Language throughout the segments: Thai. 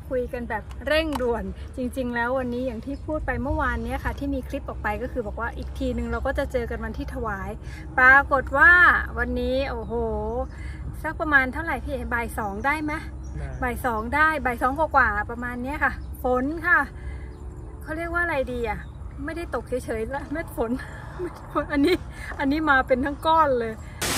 คุยกันแบบเร่งด่วนจริงๆแล้ววันนี้อย่างที่พูดไปเมื่อวานนี้ค่ะที่มีคลิปออกไปก็คือบอกว่าอีกทีนึงเราก็จะเจอกันวันที่ถวายปรากฏว่าวันนี้โอ้โหสักประมาณเท่าไหร่พี่บ่ายสองได้ไหมบ่ายสองได้บ่ายสองกว่าประมาณนี้ค่ะฝนค่ะเขาเรียกว่าอะไรดีอ่ะไม่ได้ตกเฉยๆแล้วเม็ดฝนอันนี้มาเป็นทั้งก้อนเลย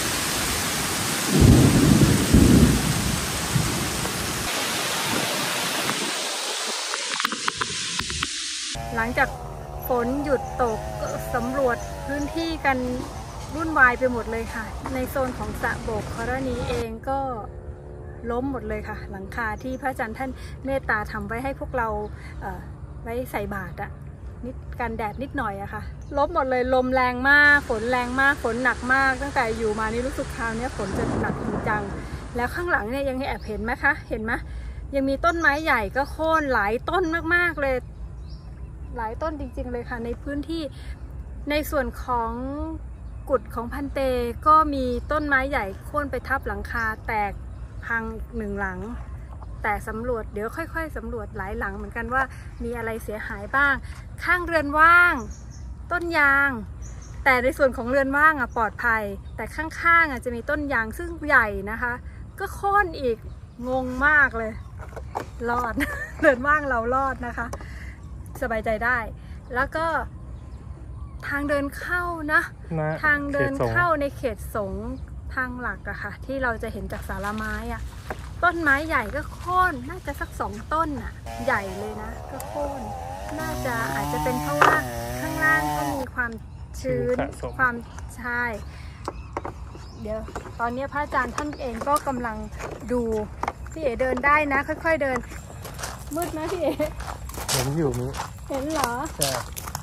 หลังจากฝนหยุดตกสำรวจพื้นที่กันวุ่นวายไปหมดเลยค่ะในโซนของสระโบกครณีเองก็ล้มหมดเลยค่ะหลังคาที่พระอาจารย์ท่านเมตตาทำไว้ให้พวกเราไว้ใส่บาตรนิดกันแดดนิดหน่อยอะค่ะล้มหมดเลยลมแรงมากฝนแรงมากฝนหนักมากตั้งแต่อยู่มานี่รู้สึกคราวนี้ฝนจะหนักจริงจังแล้วข้างหลังเนี่ยยังแอบเห็นไหมคะเห็นไหมยังมีต้นไม้ใหญ่ก็โค่นหลายต้นมากๆเลยหลายต้นจริงๆเลยค่ะในพื้นที่ในส่วนของกุฏของพันเตก็มีต้นไม้ใหญ่โค่นไปทับหลังคาแตกพังหนึ่งหลังแต่สำรวจเดี๋ยวค่อยๆสำรวจหลายหลังเหมือนกันว่ามีอะไรเสียหายบ้างข้างเรือนว่างต้นยางแต่ในส่วนของเรือนว่างปลอดภัยแต่ข้างๆจะมีต้นยางซึ่งใหญ่นะคะก็โค่นอีกงงมากเลยรอด เรือนว่างเรารอดนะคะสบายใจได้แล้วก็ทางเดินเข้านะทางเดินเข้าในเขตสงฆ์ทางหลักอะค่ะที่เราจะเห็นจากศาลาไม้อะต้นไม้ใหญ่ก็โค่นน่าจะสัก2 ต้นอะใหญ่เลยนะก็โค่นน่าจะอาจจะเป็นเพราะว่าข้างล่างก็มีความชื้นความใช่เดี๋ยวตอนนี้พระอาจารย์ท่านเองก็กำลังดูพี่เอ๋เดินได้นะค่อยๆเดินมืดไหมพี่เอ๋เห็นอยู่นี้เห็นเหรอใช่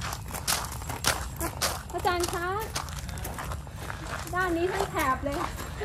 อาจารย์คะด้านนี้ทั้งแถบเลย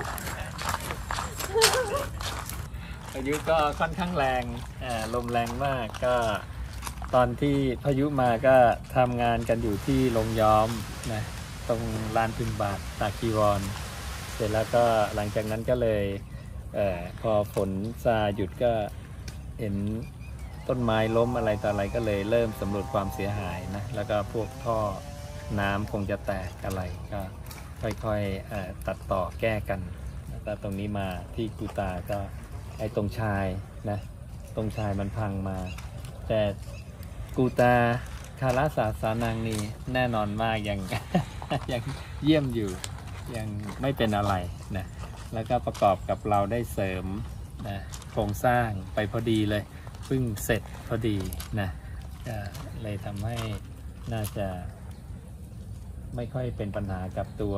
พายุก็ค่อนข้างแรงลมแรงมากก็ตอนที่พายุมาก็ทำงานกันอยู่ที่โรงย้อมนะตรงลานพิมพ์บาทตากจีวรเสร็จแล้วก็หลังจากนั้นก็เลยพอฝนซาหยุดก็เห็นต้นไม้ล้มอะไรต่ออะไรก็เลยเริ่มสำรวจความเสียหายนะแล้วก็พวกท่อน้ำคงจะแตกอะไรก็ค่อยๆตัดต่อแก้กันแล้วก็ตรงนี้มาที่กูตาก็ไอ้ตรงชายนะตรงชายมันพังมาแต่กูตาคาราสาสานังนี่แน่นอนมากยัง ยังเยี่ยมอยู่ยังไม่เป็นอะไรนะแล้วก็ประกอบกับเราได้เสริมนะโครงสร้างไปพอดีเลยเพิ่งเสร็จพอดีนะเลยทำให้น่าจะไม่ค่อยเป็นปัญหากับตัว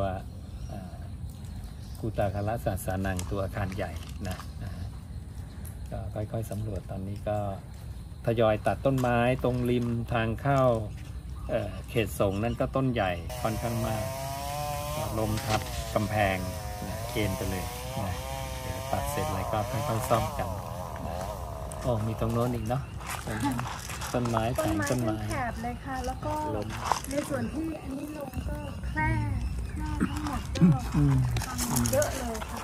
กูตาคาราสาสานังตัวอาคารใหญ่นะก็ค่อยๆสำรวจตอนนี้ก็ทยอยตัดต้นไม้ตรงริมทางเข้าเขตสงฆ์นั่นก็ต้นใหญ่ค่อนข้างมากลมทับกำแพงเคนไปเลยนะเดี๋ยวตัดเสร็จอะไรก็ค่อยๆซ่อมกันนะโอ้มีตรงโน้นอีกเนาะต้นไม้แผงต้นไม้แถบเลยค่ะแล้วก็ในส่วนที่อันนี้ลงก็แคร่ทั้งหมดก็พังเยอะเลยค่ะ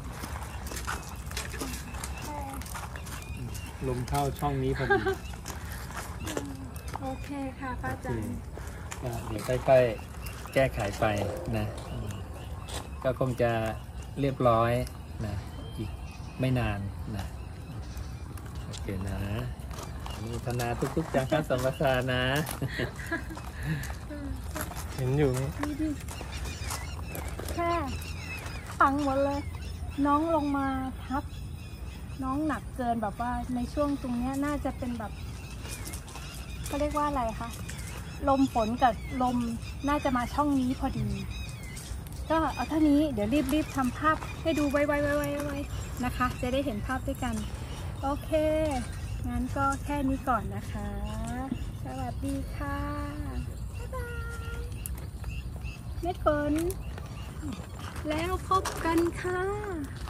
ลมเข้าช่องนี้พอดีโอเคค่ะป้าจันเดี๋ยวค่อยๆแก้ไขไปนะก็คงจะเรียบร้อยนะอีกไม่นานนะโอเคนะมีธนาทุกๆจากการสัมปทานนะ เห็นอยู่นี่แค่ปังหมดเลยน้องลงมาทับน้องหนักเกินแบบว่าในช่วงตรงนี้น่าจะเป็นแบบเขาเรียกว่าอะไรคะลมฝนกับลมน่าจะมาช่องนี้พอดีก็เอาเท่านี้เดี๋ยวรีบทำภาพให้ดูไวๆนะคะจะได้เห็นภาพด้วยกันโอเคงั้นก็แค่นี้ก่อนนะคะสวัสดีค่ะบ๊ายบายเม็ดฝนแล้วพบกันค่ะ